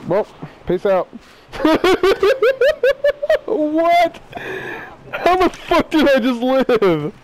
Well, peace out. What? How the fuck did I just live?